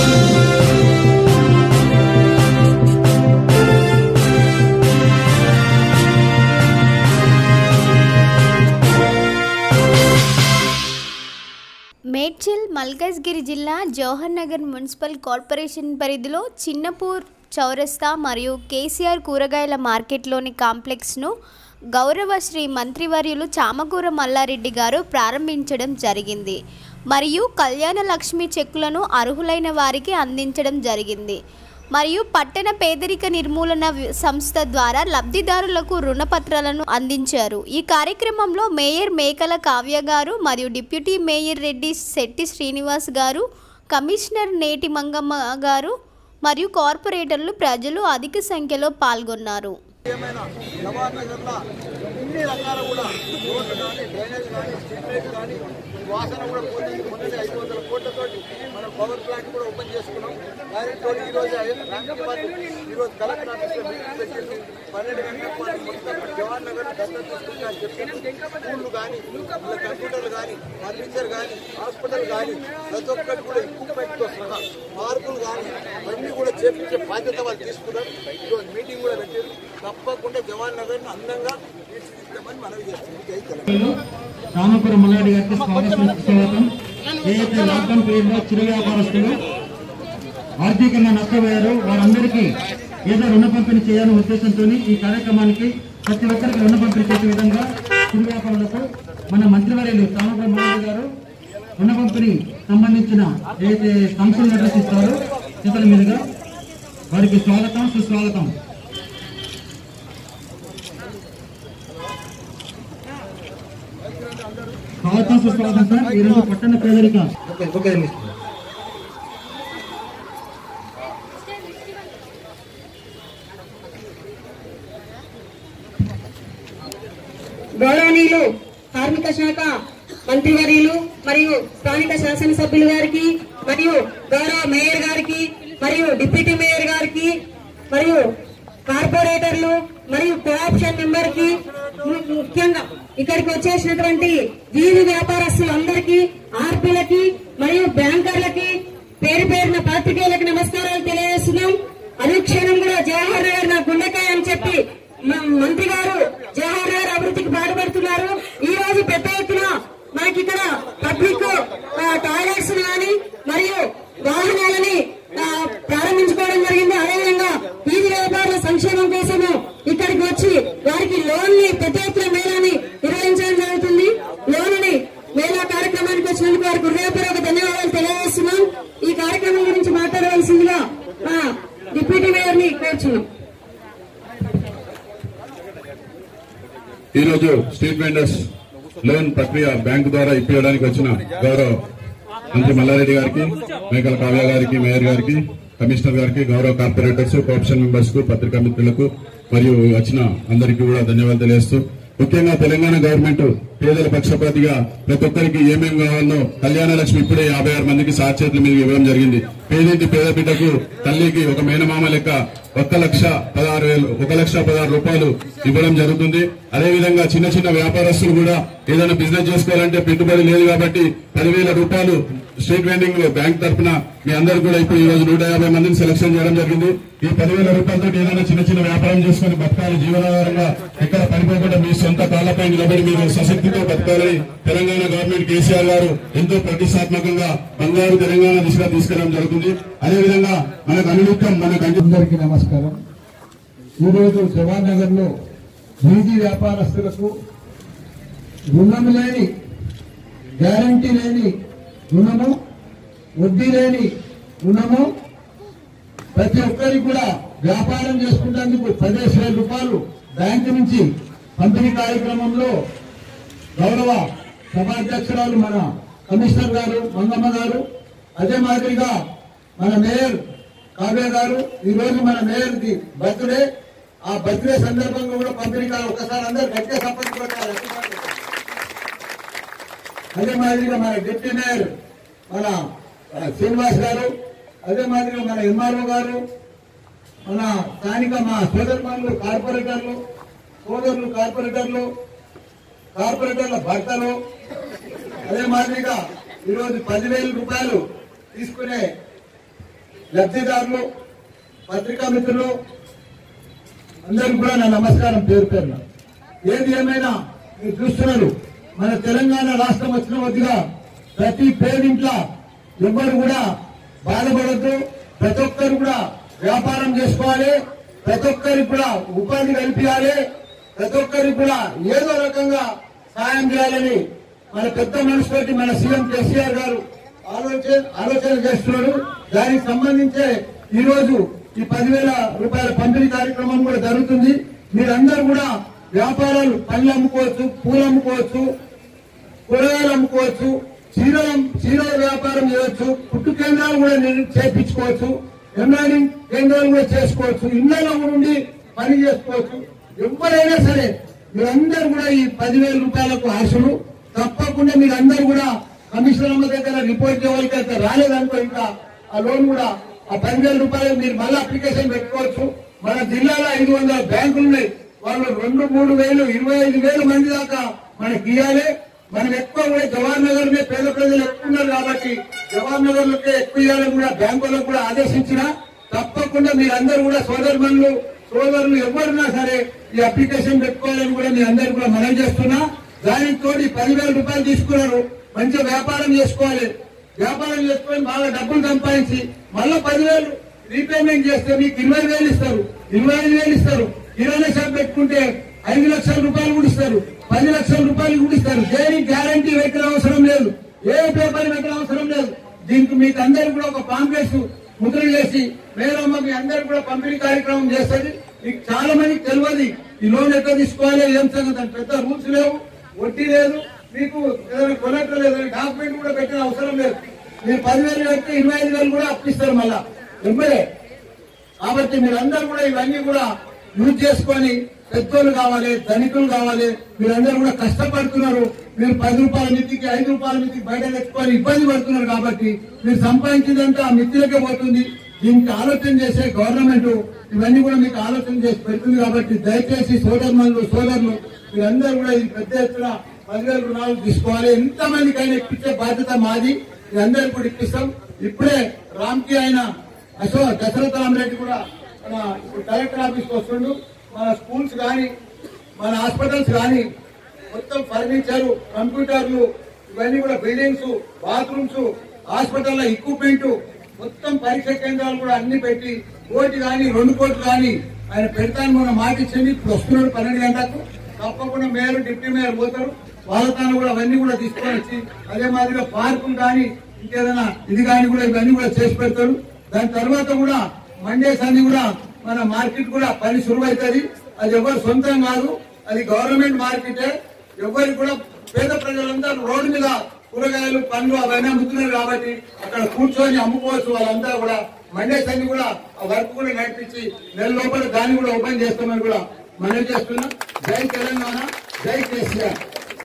మేడ్చల్ మల్కాజ్గిరి జిల్లా Jawahar Nagar municipal corporation పరిధిలో చిన్నపూర్ చౌరస్తా మరియు కేసీఆర్ కూరగాయల మార్కెట్లోని కాంప్లెక్స్ను గౌరవ శ్రీ మంత్రివర్యులు చామకూర మల్లారెడ్డి గారు ప్రారంభించడం జరిగింది మరియు కళ్యాణ లక్ష్మి చెక్కులను అర్హులైన వారికి అందించడం జరిగింది మరియు పట్టణ పేదరిక నిర్మూలన సంస్థ ద్వారా లబ్ధిదారులకు రుణపత్రాలను అందించారు। ఈ కార్యక్రమంలో మేయర్ మేకల కావ్య గారు మరియు డిప్యూటీ మేయర్ రెడ్డి శెట్టి శ్రీనివాస్ గారు, కమిషనర్ నేటి మంగమ్మ గారు మరియు కార్పొరేటర్లు ప్రజలు అధిక సంఖ్యలో పాల్గొన్నారు। వాసన కూడా పోయింది మొన్ననే 500 కోట్లతోటి మనం పవర్ ప్లాంట్ కూడా ఓపెన్ చేసుకున్నాం। డైరెక్ట్ ఈరోజు ఈరోజు కలెక్టర్ ఆఫీస్లో మీటింగ్ పెట్టేసి 12 గంటల పాటు మొత్తం జవహర్ నగర్ దత్తత తీసుకుంటే అని చెప్పి స్కూళ్ళు కానీ కంప్యూటర్లు కానీ ఫర్నిచర్ కానీ హాస్పిటల్ కానీ ప్రతి ఒక్కటి కూడా ఇంప్రూవ్మెంట్తో సహా మార్పులు కానీ అన్నీ కూడా చేపించే బాధ్యత వాళ్ళు తీసుకున్నారు। ఈరోజు మీటింగ్ కూడా పెట్టారు। తప్పకుండా జవహర్ నగర్ని అందంగా తీర్చిదిద్దామని మనవి చేస్తుంది। చామకూర మల్లారెడ్డి గారికి స్వాగతం। ఏదైతే లాక్డౌన్ పీరియడ్లో చిరు వ్యాపారస్తులు ఆర్థికంగా నష్టపోయారో వారందరికీ ఏదో రుణ పంపిణీ చేయాలనే ఉద్దేశంతో ఈ కార్యక్రమానికి ప్రతి ఒక్కరికి రుణ పంపిణీ చేసే విధంగా చిరు వ్యాపారులకు మన మంత్రివర్యులు చామకూర మల్లారెడ్డి గారు రుణ పంపిణీ సంబంధించిన ఏదైతే సంస్థలు నిర్వహిస్తారో చేతుల మీదుగా వారికి స్వాగతం సుస్వాగతం। స్వాగతం సుస్వాగతం సార్। ఈరోజు పట్టణ పేదరిక గౌరవనీయులు కార్మిక శాఖ మంత్రివర్యులు మరియు స్థానిక శాసనసభ్యులు గారికి మరియు గౌరవ మేయర్ గారికి మరియు డిప్యూటీ మేయర్ గారికి మరియు కార్పొరేటర్లు మరియు కోఆప్షన్ మెంబర్ కి ముఖ్యంగా ఇక్కడికి వచ్చేసినటువంటి వీధి వ్యాపారస్తులందరికీ ఆర్పీలకి మరియు బ్యాంకర్లకి పేరు పేరున పాత్రికేయులకి నమస్కారాలు తెలియజేస్తున్నాం। అనుక్షణం కూడా జవహర్ నగర్ నా గుండెకాయ అని చెప్పి మంత్రి గారు జవహర్ నగర్ అభివృద్ధికి పాటుపడుతున్నారు। ఈ రోజు పెద్ద ఎత్తున మనకి ఇక్కడ పబ్లిక్ టాయిలెట్స్ కానీ మరియు వాహనాలని ప్రారంభించుకోవడం జరిగింది। అదేవిధంగా వీధి వ్యాపారుల సంక్షేమం కోసము ఇక్కడికి వచ్చి వారికి లోన్ ని పెద్ద ఎత్తున మేళాని నిర్వహించడం జరుగుతుంది। లోన్ మేళా కార్యక్రమానికి వచ్చినందుకు వారికి హృదయపూర్వక ధన్యవాదాలు తెలియజేస్తున్నాం। ఈ కార్యక్రమం గురించి మాట్లాడవలసిందిగా డిప్యూటీ మేయర్ ని కోరుచున్నాం। ఈరోజు స్ట్రీట్ వెండర్స్ లోన్ ప్రక్రియ బ్యాంకు ద్వారా ఇప్పించడానికి వచ్చిన గౌరవ మంత్రి మల్లారెడ్డి గారికి, మేకల కావ్య గారికి, మేయర్ గారికి, కమిషనర్ గారికి, గౌరవ కార్పొరేటర్స్, కోఆప్షన్ మెంబర్స్ కు, పత్రికా మిత్రులకు మరియు వచ్చిన అందరికీ కూడా ధన్యవాదాలు తెలియజేస్తూ, ముఖ్యంగా తెలంగాణ గవర్నమెంట్ పేదల పక్షపాతిగా ప్రతి ఒక్కరికి ఏమేమి కావాలో కళ్యాణ లక్ష్మి ఇప్పుడే 56 మందికి సాక్షేతుల మీద ఇవ్వడం జరిగింది। పేదింటి పేద బిడ్డకు తల్లికి ఒక మేనమామ లెక్క 1,16,000 రూపాయలు ఇవ్వడం జరుగుతుంది। అదేవిధంగా చిన్న చిన్న వ్యాపారస్తులు కూడా ఏదైనా బిజినెస్ చేసుకోవాలంటే పెట్టుబడి లేదు కాబట్టి 10,000 రూపాయలు స్ట్రీట్ వెండింగ్ బ్యాంక్ తరఫున మీ అందరూ కూడా ఇప్పుడు ఈ రోజు 150 మందిని సెలక్షన్ చేయడం జరిగింది। ఈ 10,000 రూపాయలతో ఏదైనా చిన్న చిన్న వ్యాపారం చేసుకుని బతకాలి, జీవనాధారంగా ఎక్కడ పడిపోకుండా మీ సొంత కాళ్లపై నిలబడి మీరు సశక్తితో బతకాలని తెలంగాణ గవర్నమెంట్ కేసీఆర్ గారు ఎంతో ప్రతిష్టాత్మకంగా బంగారు తెలంగాణ దిశగా తీసుకెళ్లడం జరుగుతుంది। అదేవిధంగా మనకు అనునిత్యం అందరికీ నమస్కారం। ఈరోజు జవహర్ నగర్ లో వీధి వ్యాపారస్తులకు రుణం లేని, గ్యారంటీ లేని రుణము, వడ్డీ లేని రుణము, ప్రతి ఒక్కరికి కూడా వ్యాపారం చేసుకునేందుకు 15,000 రూపాయలు బ్యాంకు నుంచి పంపిణీ కార్యక్రమంలో గౌరవ సభాధ్యక్షురాలు మన కమిషనర్ గారు మంగమ్మ గారు, అదే మాదిరిగా మన మేయర్ కావ్య గారు, ఈ రోజు మన మేయర్ ది బర్త్డే, ఆ బర్త్డే సందర్భంగా కూడా పంపిణీ ఒకసారి అందరు గట్టిగా సంపత్తి కొట్టారు। అదే మాదిరిగా మన డిప్యూటీ మేయర్ మన శ్రీనివాస్ గారు, అదే మాదిరిగా మన ఎంఆర్ఓ గారు, మన స్థానిక మా సోదరులు కార్పొరేటర్లు, కార్పొరేటర్ల భర్తలు, అదే మాదిరిగా ఈరోజు 10,000 రూపాయలు తీసుకునే లబ్ధిదారులు, పత్రికా మిత్రులు అందరికీ కూడా నా నమస్కారం పేరు పేరున. ఏది ఏమైనా మీరు చూస్తున్నారు, మన తెలంగాణ రాష్ట్రం వచ్చిన కొద్దిగా ప్రతి పేరింట్లో ఎవ్వరు కూడా బాధపడద్దు. ప్రతి ఒక్కరు కూడా వ్యాపారం చేసుకోవాలి, ప్రతి ఒక్కరికి కూడా ఉపాధి కల్పించాలి, ప్రతి ఒక్కరికి కూడా ఏదో రకంగా సాయం చేయాలని మన పెద్ద మనసుతోటి మన సీఎం కేసీఆర్ గారు ఆలోచన చేస్తున్నాడు. దానికి సంబంధించే ఈ రోజు ఈ 10,000 రూపాయల పంపిణీ కార్యక్రమం కూడా జరుగుతుంది. మీరందరూ కూడా వ్యాపారాలు, పళ్ళు అమ్ముకోవచ్చు, పూలు అమ్ముకోవచ్చు, కూరగాయలు అమ్ముకోవచ్చు, చీరల వ్యాపారం చేయవచ్చు, కుట్టు కేంద్రాలు కూడా చేయించుకోవచ్చు, ఎంబ్రాయిడింగ్ కేంద్రాలు కూడా చేసుకోవచ్చు, ఇళ్లలో ఉండి పని చేసుకోవచ్చు. ఎవరైనా సరే మీరందరూ కూడా ఈ 10,000 రూపాయలకు అర్హులు. తప్పకుండా మీరందరూ కూడా కమిషనర్ అమ్మ దగ్గర రిపోర్ట్ చేయవలసి రాలేదనుకో ఇంకా ఆ లోన్ కూడా ఆ 10,000 రూపాయలు మీరు మళ్ళీ అప్లికేషన్ పెట్టుకోవచ్చు. మన జిల్లాలో 500 బ్యాంకులు ఉన్నాయి. వాళ్ళు 2, 3 వేలు 25,000 మంది దాకా మనకి ఇవ్వాలి. మనం ఎక్కువ కూడా జవహర్ నగర్ లో పేద ప్రజలు ఎక్కువ ఉన్నారు కాబట్టి జవహర్ నగర్ లోకే ఎక్కువ ఇవ్వాలని కూడా బ్యాంకులకు కూడా ఆదేశించిన తప్పకుండా మీరందరూ కూడా సోదరులు ఎవరున్నా సరే ఈ అప్లికేషన్ పెట్టుకోవాలని కూడా మీ అందరూ కూడా మనం చేస్తున్నా. దానితో 10,000 రూపాయలు తీసుకున్నారు, మంచిగా వ్యాపారం చేసుకోవాలి. వ్యాపారం చేసుకొని బాగా డబ్బులు సంపాదించి మళ్ళా 10,000 రీపేమెంట్ చేస్తే మీకు 20,000 ఇస్తారు, 25,000 ఇస్తారు. కిరాణా షాప్ పెట్టుకుంటే 5 లక్షల రూపాయలు కూడా ఇస్తారు, 10 లక్షల రూపాయలు కూడా ఇస్తారు. దేనికి గ్యారంటీ పెట్టిన అవసరం లేదు, ఏ పేపర్ పెట్టిన అవసరం లేదు. దీనికి మీకు అందరూ కూడా ఒక పాంప్లెట్స్ ముద్ర చేసి మేరమ్మ మీ అందరూ కూడా పంపిణీ కార్యక్రమం చేస్తుంది. మీకు చాలా మందికి తెలియదు ఈ లోన్ ఎట్లా తీసుకోవాలి, ఏం సంగతి, పెద్ద రూల్స్ లేవు, వడ్డీ లేదు, మీకు ఏదైనా కొనట్లు లేదు, డాక్యుమెంట్ కూడా పెట్టిన అవసరం లేదు. మీరు 10,000 పెడితే 25,000 కూడా అప్పిస్తారు మళ్ళా ఎంబడే. కాబట్టి మీరందరూ కూడా ఇవన్నీ కూడా యూజ్ చేసుకొని పెద్దోళ్ళు కావాలి, ధనికులు కావాలి. మీరందరూ కూడా కష్టపడుతున్నారు. మీరు 10 రూపాయల మితికి 5 రూపాయల మితికి బయట తెచ్చుకొని ఇబ్బంది పడుతున్నారు కాబట్టి మీరు సంపాదించిందంతా ఆ మిత్రులకే పోతుంది. దీనికి ఆలోచన చేసే గవర్నమెంట్ ఇవన్నీ కూడా మీకు ఆలోచన చేసి పెడుతుంది. కాబట్టి దయచేసి సోదరులు మీరందరూ కూడా ఇది పెద్ద ఎత్తున 10,000 రుణాలు తీసుకోవాలి. ఎంతమందికైనా ఇప్పించే బాధ్యత మాది, అందరికీ కూడా ఇప్పిస్తాం. ఇప్పుడే రామ్కి ఆయన దశరథ రామరెడ్డి కూడా మన ఇప్పుడు కలెక్టర్ ఆఫీస్కి వస్తుండు. మన స్కూల్స్ కానీ మన హాస్పిటల్స్ కానీ మొత్తం ఫర్నిచర్, కంప్యూటర్లు, ఇవన్నీ కూడా బిల్డింగ్స్, బాత్రూమ్స్, హాస్పిటల్ ఎక్విప్మెంట్, మొత్తం పరీక్ష కేంద్రాలు కూడా అన్ని పెట్టి 1 కోటి కానీ 2 కోట్లు కానీ ఆయన పెడతాను మన మాట ఇచ్చింది. ఇప్పుడు వస్తున్నాడు 12 గంటలకు. తప్పకుండా మేయర్, డిప్యూటీ మేయర్ పోతారు, వాళ్ళతో కూడా అవన్నీ కూడా తీసుకొని వచ్చి అదే మాదిరిగా పార్కులు కానీ ఇంకేదైనా ఇది కానీ కూడా ఇవన్నీ కూడా చేసి పెడతారు. దాని తర్వాత కూడా మండేస్ అన్ని కూడా మన మార్కెట్ కూడా పని సులువైతుంది. అది ఎవరు సొంతం కాదు, అది గవర్నమెంట్ మార్కెటే. ఎవరికి కూడా పేద ప్రజలందరూ రోడ్డు మీద కూరగాయలు, పండ్లు అవన్నీ అమ్ముతున్నారు కాబట్టి అక్కడ కూర్చొని అమ్ముకోవచ్చు. వాళ్ళంతా కూడా మండేస్ అన్ని కూడా ఆ వర్క్ కూడా నడిపించి నెల లోపల దాన్ని కూడా ఓపెన్ చేస్తామని కూడా మనం చేస్తున్నాం. జై తెలంగాణ, జై కేసీఆర్.